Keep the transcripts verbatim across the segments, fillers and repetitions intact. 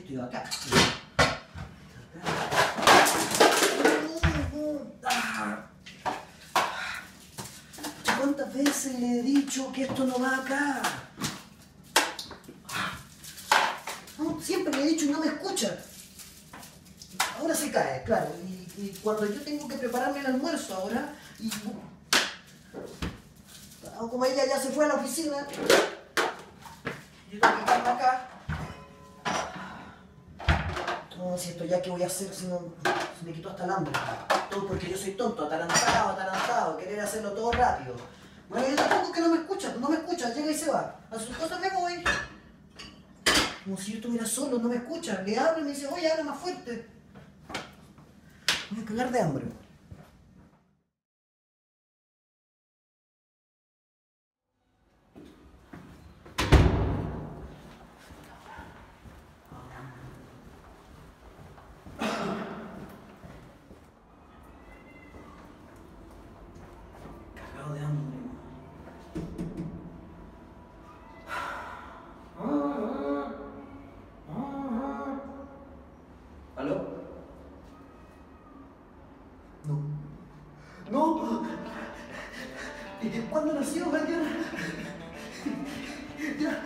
estoy acá. ¿Cuántas veces le he dicho que esto no va acá? No, siempre le he dicho y no me escucha. Ahora se cae, claro. Y, y cuando yo tengo que prepararme el almuerzo ahora, y como ella ya se fue a la oficina, yo tengo que quedarme acá. No, si esto ya, ¿qué voy a hacer si no se me quitó hasta el hambre? Todo porque yo soy tonto, atarantado, atarantado, querer hacerlo todo rápido. Bueno, yo tampoco que no me escucha, no me escucha, llega y se va. A sus cosas me voy. Como si yo estuviera solo, no me escucha. Le hablo y me dice, oye, habla más fuerte. Voy a cagar de hambre. Cagado de hambre. ¿Aló? No. ¡No! ¿Cuándo nació, mañana? Ya.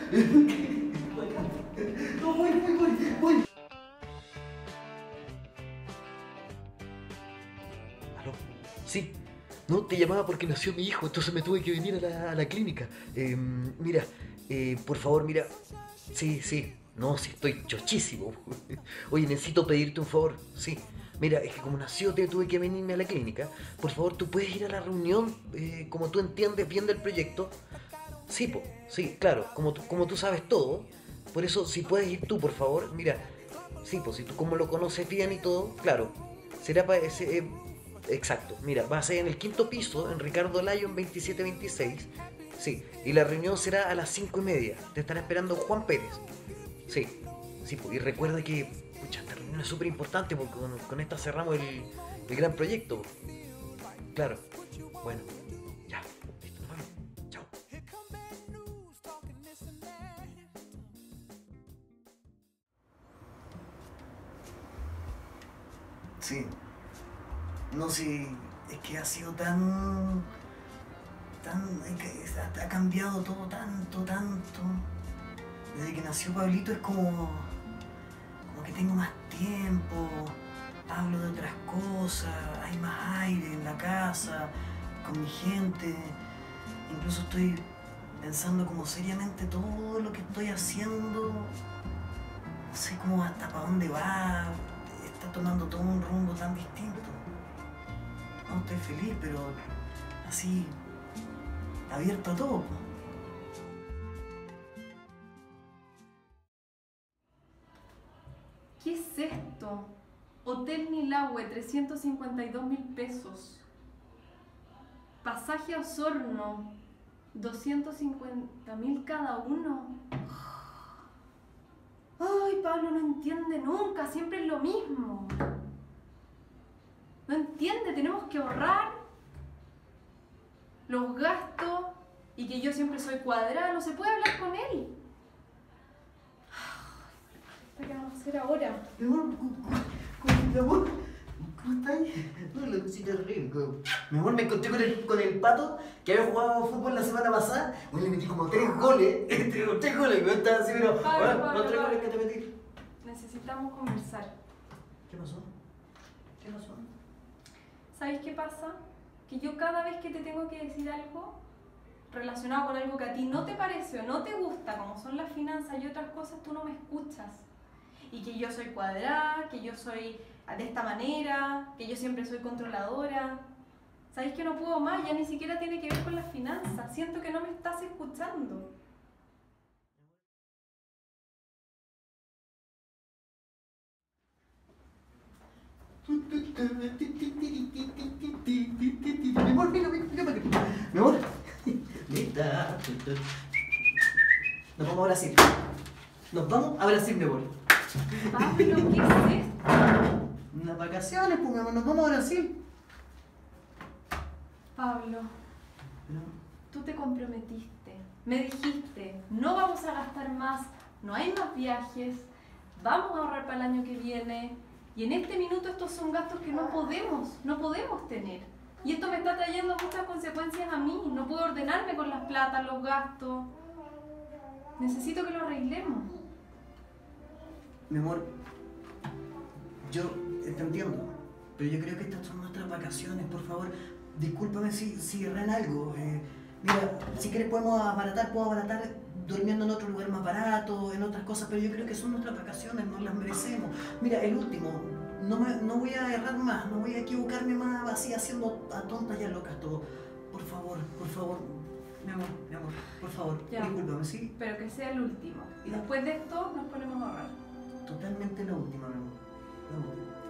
No, voy, voy, voy, voy. ¿Aló? Sí. No, te llamaba porque nació mi hijo, entonces me tuve que venir a la, a la clínica. Eh, mira, eh, por favor, mira. Sí, sí. No, sí, estoy chochísimo. Oye, necesito pedirte un favor. Sí. Mira, es que como nació, te tuve que venirme a la clínica. Por favor, ¿tú puedes ir a la reunión? Eh, como tú entiendes bien del proyecto. Sí, po, sí, claro, como tú, como tú sabes todo. Por eso, si puedes ir tú, por favor. Mira, sí, pues si tú como lo conoces bien y todo, claro. Será para ese... Eh, exacto, mira, va a ser en el quinto piso, en Ricardo Lyon veintisiete veintiséis. Sí, y la reunión será a las cinco y media. Te estará esperando Juan Pérez. Sí, sí, pues, y recuerda que pucha, esta reunión es súper importante porque con, con esta cerramos el, el gran proyecto. Claro, bueno, ya, listo, nos vemos. Chao. Sí, no sé, es que ha sido tan... tan es que ha cambiado todo tanto, tanto. Desde que nació Pablito es como... como que tengo más tiempo, hablo de otras cosas, hay más aire en la casa, con mi gente. Incluso estoy pensando como seriamente todo lo que estoy haciendo. No sé cómo hasta para dónde va, está tomando todo un rumbo tan distinto. No, estoy feliz, pero así, abierto a todo. ¿Qué es esto? Hotel Nilahue, trescientos cincuenta y dos mil pesos. Pasaje a Osorno, doscientos cincuenta mil cada uno. Ay, Pablo no entiende nunca, siempre es lo mismo. No entiende, tenemos que ahorrar los gastos y que yo siempre soy cuadrada, no se puede hablar con él. ¿Qué vamos a hacer ahora? Mi amor, mi amor, ¿cómo estás? No, la cosita rico. Mi amor, me encontré con el, con el Pato, que había jugado fútbol la semana pasada. Bueno, le metí como tres goles. Tres, tres goles, me estaba así, pero... Pablo, Bueno, Pablo, los tres Pablo. goles que te metí. Necesitamos conversar. ¿Qué pasó? ¿Qué pasó? ¿Sabes qué pasa? Que yo cada vez que te tengo que decir algo relacionado con algo que a ti no te parece o no te gusta, como son las finanzas y otras cosas, tú no me escuchas. Y que yo soy cuadrada, que yo soy de esta manera, que yo siempre soy controladora. ¿Sabes que no puedo más? Ya ni siquiera tiene que ver con las finanzas. Siento que no me estás escuchando. Mi amor, mira, mira, mira para acá. Mi amor. Lista. Nos vamos a Brasil. Nos vamos a Brasil, mi amor. Pablo, ¿qué es esto? Unas vacaciones, pues, mi amor, nos vamos a Brasil. Pablo, tú te comprometiste. Me dijiste, no vamos a gastar más, no hay más viajes. vamos a ahorrar para el año que viene. Y en este minuto estos son gastos que no podemos, no podemos tener. Y esto me está trayendo muchas consecuencias a mí. No puedo ordenarme con las platas, los gastos. Necesito que lo arreglemos. Mi amor, yo te entiendo, pero yo creo que estas son nuestras vacaciones, por favor. Discúlpame si, si erré en algo. Eh, mira, si quieres podemos abaratar, puedo abaratar durmiendo en otro lugar más barato, en otras cosas, pero yo creo que son nuestras vacaciones, nos las merecemos. Mira, el último, no, me, no voy a errar más, no voy a equivocarme más así haciendo a tontas y a locas todo. Por favor, por favor, mi amor, mi amor, por favor, Ya. discúlpame, ¿sí? Pero que sea el último. Y después de esto nos ponemos a ahorrar. Totalmente la última, mi amor, la última.